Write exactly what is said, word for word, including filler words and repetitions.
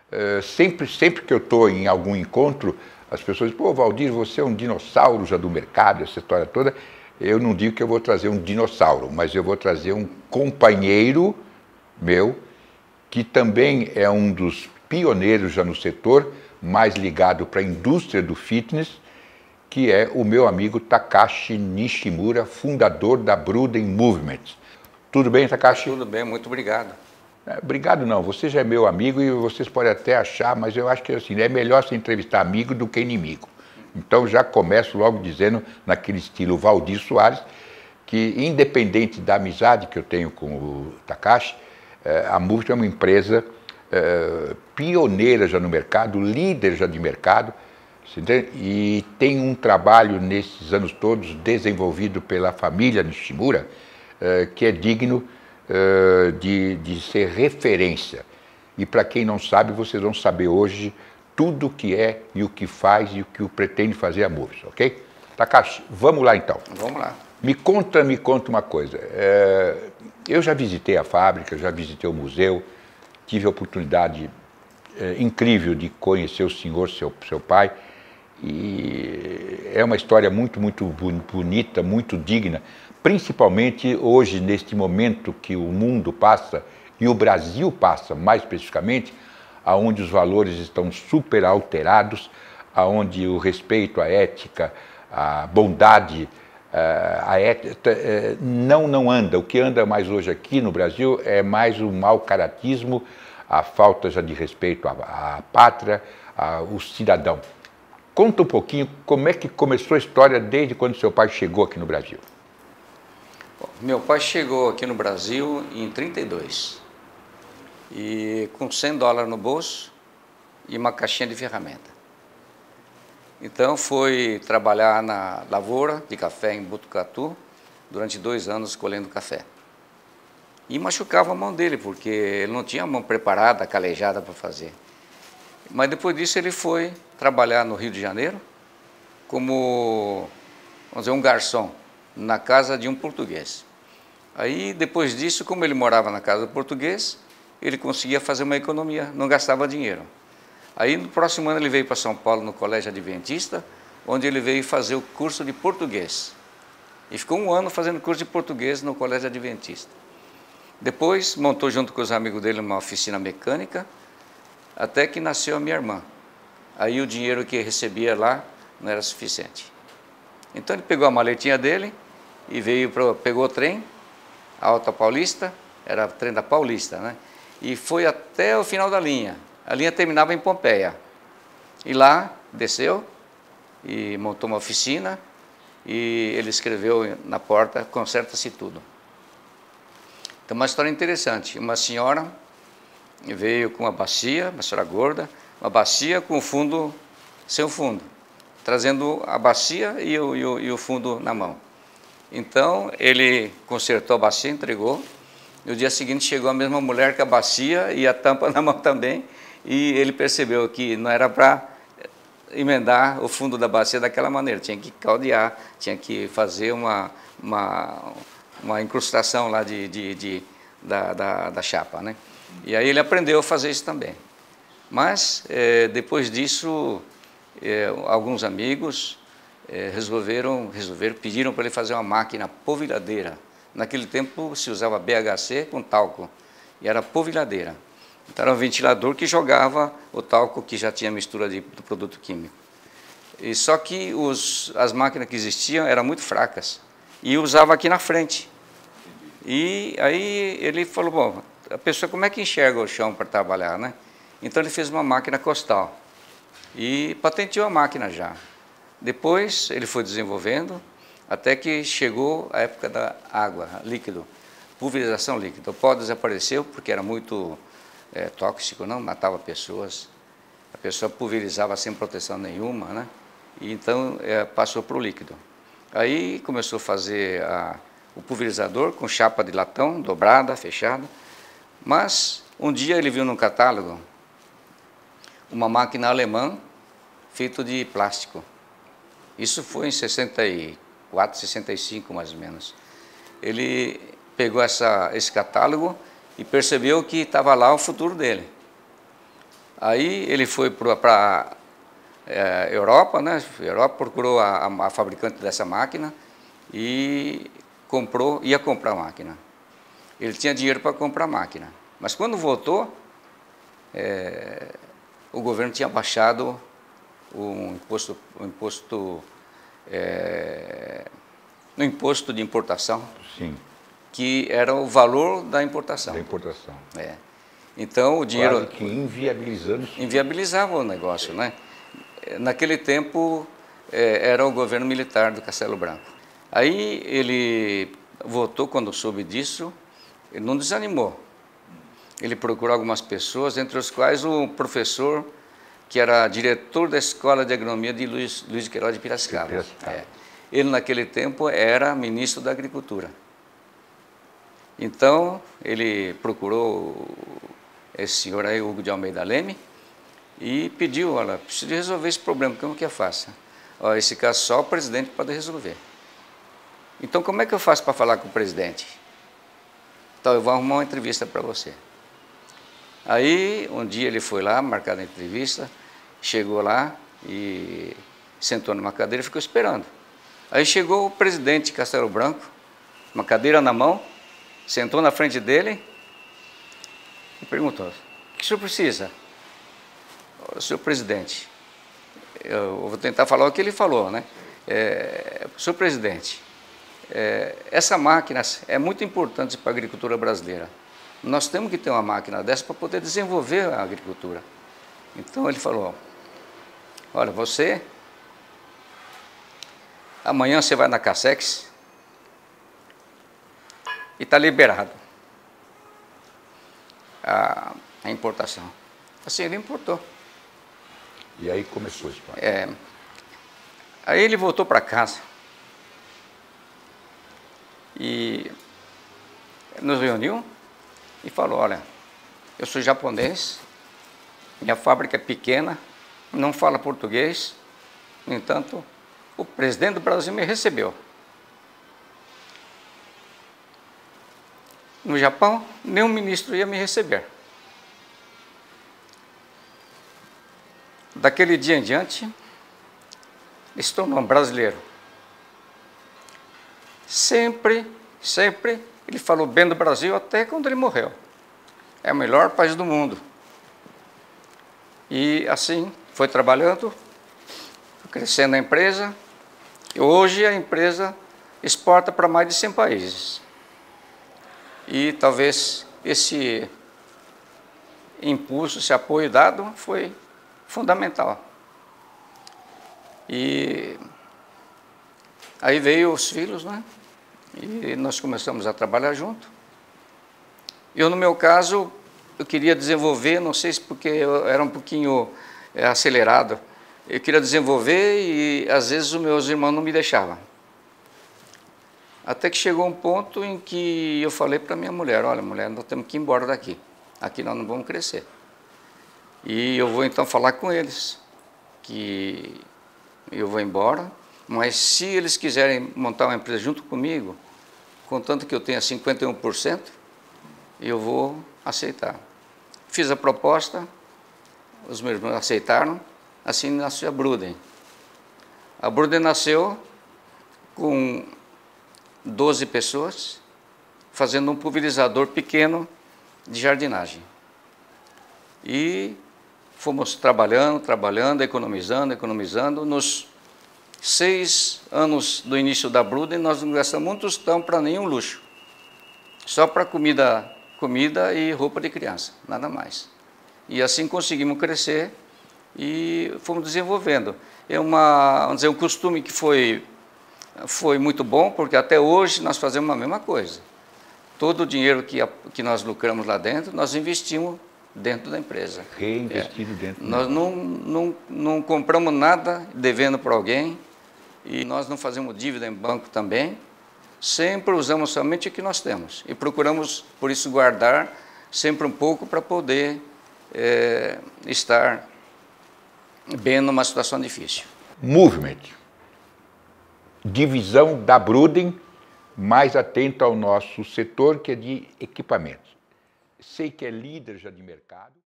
Uh, sempre, sempre que eu estou em algum encontro, as pessoas dizem, pô, Valdir, você é um dinossauro já do mercado, essa história toda. Eu não digo que eu vou trazer um dinossauro, mas eu vou trazer um companheiro meu, que também é um dos pioneiros já no setor, mais ligado para a indústria do fitness, que é o meu amigo Takashi Nishimura, fundador da Bruden Movement. Tudo bem, Takashi? Tudo bem, muito obrigado. É, obrigado não, você já é meu amigo e vocês podem até achar, mas eu acho que assim, é melhor se entrevistar amigo do que inimigo. Então já começo logo dizendo, naquele estilo Valdir Soares, que independente da amizade que eu tenho com o Takashi, a Movement é uma empresa é, pioneira já no mercado, líder já de mercado, e tem um trabalho nesses anos todos desenvolvido pela família Nishimura, é, que é digno é, de, de ser referência. E para quem não sabe, vocês vão saber hoje tudo o que é e o que faz e o que pretende fazer a Movement, ok? Takashi, vamos lá então. Vamos lá. Me conta, me conta uma coisa. É, eu já visitei a fábrica, já visitei o museu, tive a oportunidade é, incrível de conhecer o senhor, seu, seu pai, e é uma história muito, muito bonita, muito digna, principalmente hoje, neste momento que o mundo passa, e o Brasil passa mais especificamente, onde os valores estão super alterados, onde o respeito, a ética, a bondade, a ética não, não anda. O que anda mais hoje aqui no Brasil é mais o mau caratismo, a falta já de respeito à, à pátria, ao cidadão. Conta um pouquinho como é que começou a história desde quando seu pai chegou aqui no Brasil. Bom, meu pai chegou aqui no Brasil em trinta e dois e com cem dólares no bolso e uma caixinha de ferramenta. Então foi trabalhar na lavoura de café em Botucatu durante dois anos colhendo café. E machucava a mão dele, porque ele não tinha a mão preparada, calejada para fazer. Mas depois disso ele foi trabalhar no Rio de Janeiro como, vamos dizer, um garçom na casa de um português. Aí depois disso, como ele morava na casa do português, ele conseguia fazer uma economia, não gastava dinheiro. Aí no próximo ano ele veio para São Paulo no Colégio Adventista, onde ele veio fazer o curso de português. E ficou um ano fazendo curso de português no Colégio Adventista. Depois montou junto com os amigos dele uma oficina mecânica, até que nasceu a minha irmã. Aí o dinheiro que recebia lá não era suficiente. Então ele pegou a maletinha dele e veio para, pegou o trem, a Alta Paulista, era o trem da Paulista, né? E foi até o final da linha. A linha terminava em Pompeia. E lá desceu e montou uma oficina e ele escreveu na porta, conserta-se tudo. Então uma história interessante. Uma senhora veio com uma bacia, uma senhora gorda, uma bacia com o fundo, sem o fundo, trazendo a bacia e o, e o, e o fundo na mão. Então ele consertou a bacia, entregou. No dia seguinte chegou a mesma mulher com a bacia e a tampa na mão também. E ele percebeu que não era para emendar o fundo da bacia daquela maneira, tinha que caldear, tinha que fazer uma, uma, uma incrustação lá de, de, de, da, da, da chapa, né? E aí ele aprendeu a fazer isso também. Mas, é, depois disso, é, alguns amigos é, resolveram, resolveram, pediram para ele fazer uma máquina polvilhadeira. Naquele tempo se usava B H C com talco, e era polvilhadeira. Então era um ventilador que jogava o talco que já tinha mistura de, do produto químico. E só que os, as máquinas que existiam eram muito fracas, e usava aqui na frente. E aí ele falou, bom, a pessoa como é que enxerga o chão para trabalhar, né? Então ele fez uma máquina costal e patenteou a máquina já. Depois ele foi desenvolvendo até que chegou a época da água, líquido, pulverização líquida. O pó desapareceu porque era muito é, tóxico, não matava pessoas. A pessoa pulverizava sem proteção nenhuma, né? E então é, passou para o líquido. Aí começou a fazer a, o pulverizador com chapa de latão, dobrada, fechada. Mas um dia ele viu num catálogo uma máquina alemã feita de plástico. Isso foi em sessenta e quatro, sessenta e cinco mais ou menos. Ele pegou essa, esse catálogo e percebeu que estava lá o futuro dele. Aí ele foi para a Europa, né? A Europa procurou a, a, a fabricante dessa máquina e comprou, ia comprar a máquina. Ele tinha dinheiro para comprar a máquina, mas quando voltou, é, o governo tinha baixado o imposto, o imposto, é, no imposto de importação. Sim. Que era o valor da importação. Da importação. É. Então o dinheiro quase que inviabilizando. Inviabilizava o negócio, né? Naquele tempo é, era o governo militar do Castelo Branco. Aí ele voltou quando soube disso, ele não desanimou. Ele procurou algumas pessoas, entre os quais o professor que era diretor da Escola de Agronomia de Luiz, Luiz de Queiroz de Piracicaba. Piracicaba. É. Ele naquele tempo era ministro da Agricultura. Então ele procurou esse senhor aí, Hugo de Almeida Leme, e pediu, olha, preciso resolver esse problema, como que eu faço? Ó, esse caso só o presidente pode resolver. Então como é que eu faço para falar com o presidente? Então eu vou arrumar uma entrevista para você. Aí um dia ele foi lá, marcado a entrevista, chegou lá e sentou numa cadeira e ficou esperando. Aí chegou o presidente de Castelo Branco, uma cadeira na mão, sentou na frente dele e perguntou, o que o senhor precisa? Senhor presidente, eu vou tentar falar o que ele falou, né? É, senhor presidente, é, essa máquina é muito importante para a agricultura brasileira. Nós temos que ter uma máquina dessa para poder desenvolver a agricultura. Então ele falou, olha, você, amanhã você vai na Casex e está liberado a, a importação. Assim, ele importou. E aí começou a história. É, aí ele voltou para casa e nos reuniu e falou, olha, eu sou japonês, minha fábrica é pequena, não fala português, no entanto, o presidente do Brasil me recebeu. No Japão, nenhum ministro ia me receber. Daquele dia em diante, ele se tornou um brasileiro. Sempre, sempre, ele falou bem do Brasil até quando ele morreu. É o melhor país do mundo. E assim, foi trabalhando, crescendo a empresa, e hoje a empresa exporta para mais de cem países. E talvez esse impulso, esse apoio dado foi fundamental. E aí veio os filhos, né? E nós começamos a trabalhar junto. Eu, no meu caso, eu queria desenvolver, não sei se porque eu era um pouquinho é, acelerado, eu queria desenvolver e às vezes os meus irmãos não me deixavam. Até que chegou um ponto em que eu falei para minha mulher, olha, mulher, nós temos que ir embora daqui. Aqui nós não vamos crescer. E eu vou então falar com eles, que eu vou embora, mas se eles quiserem montar uma empresa junto comigo, contanto que eu tenha cinquenta e um por cento, eu vou aceitar. Fiz a proposta, os meus irmãos aceitaram, assim nasceu a Bruden. A Bruden nasceu com doze pessoas, fazendo um pulverizador pequeno de jardinagem. E fomos trabalhando, trabalhando, economizando, economizando. Nos seis anos do início da Bruden, nós não gastamos um tostão para nenhum luxo. Só para comida, comida e roupa de criança, nada mais. E assim conseguimos crescer e fomos desenvolvendo. É uma, vamos dizer, um costume que foi, foi muito bom, porque até hoje nós fazemos a mesma coisa. Todo o dinheiro que, que nós lucramos lá dentro, nós investimos dentro da empresa. Reinvestido é. dentro. Nós não, não, não compramos nada devendo para alguém e nós não fazemos dívida em banco também. Sempre usamos somente o que nós temos e procuramos, por isso, guardar sempre um pouco para poder é, estar bem numa situação difícil. Movement, divisão da Bruden, mais atento ao nosso setor, que é de equipamentos. Sei que é líder já de mercado.